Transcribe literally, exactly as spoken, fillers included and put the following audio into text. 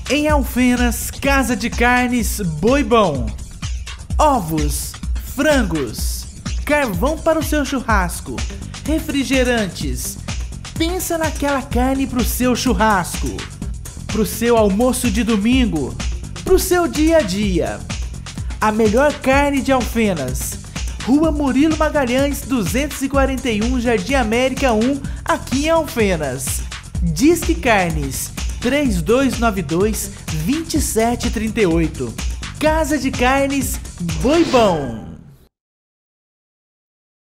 Em Alfenas, Casa de Carnes Boi Bom. Ovos, frangos, carvão para o seu churrasco, refrigerantes. Pensa naquela carne pro seu churrasco, pro seu almoço de domingo, pro seu dia a dia. A melhor carne de Alfenas. Rua Murilo Magalhães, duzentos e quarenta e um, Jardim América um, aqui em Alfenas. Disque Carnes três dois nove dois, dois sete três oito. Casa de Carnes Boi Bom.